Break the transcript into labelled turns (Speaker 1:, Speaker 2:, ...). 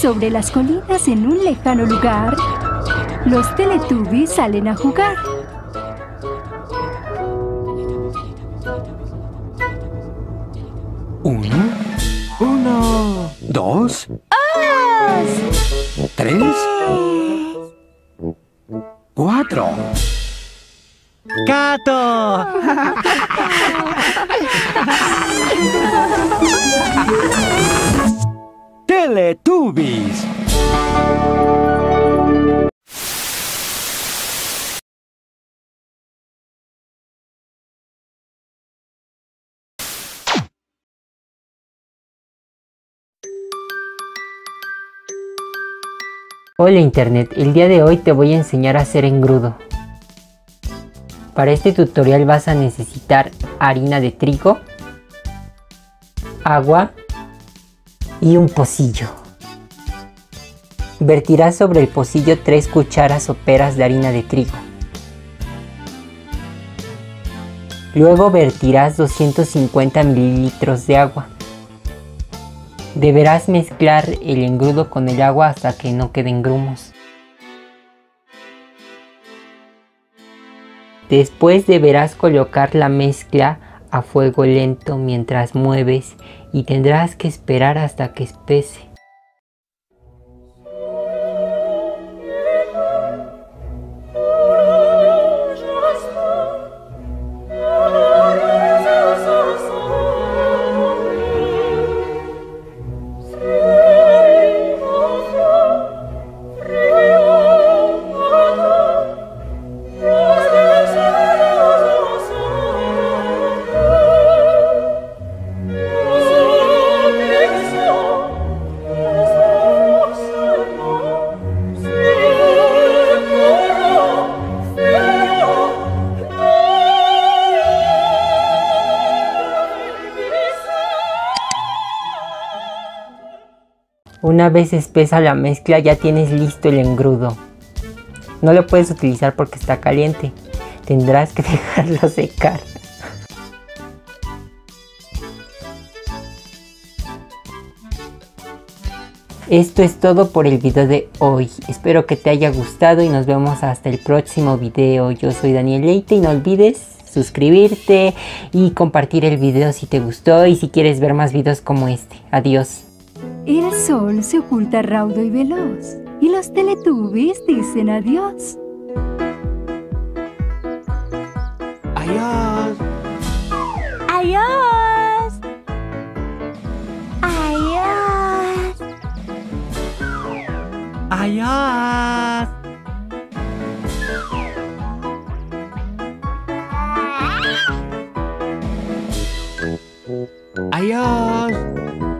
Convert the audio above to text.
Speaker 1: sobre las colinas en un lejano lugar. Los Teletubbies salen a jugar.
Speaker 2: Uno, dos, tres, cuatro. ¡Gato! Teletubbies.
Speaker 3: Hola Internet, el día de hoy te voy a enseñar a hacer engrudo. Para este tutorial vas a necesitar harina de trigo, agua y un pocillo. Vertirás sobre el pocillo 3 cucharas soperas de harina de trigo. Luego vertirás 250 mililitros de agua. Deberás mezclar el engrudo con el agua hasta que no queden grumos. Después deberás colocar la mezcla a fuego lento mientras mueves y tendrás que esperar hasta que espese. Una vez espesa la mezcla ya tienes listo el engrudo. No lo puedes utilizar porque está caliente. Tendrás que dejarlo secar. Esto es todo por el video de hoy. Espero que te haya gustado y nos vemos hasta el próximo video. Yo soy Daniel Leite y no olvides suscribirte y compartir el video si te gustó y si quieres ver más videos como este. Adiós.
Speaker 1: El sol se oculta raudo y veloz, y los Teletubbies dicen adiós.
Speaker 2: Adiós.
Speaker 4: Adiós. Adiós.
Speaker 2: Adiós. Adiós.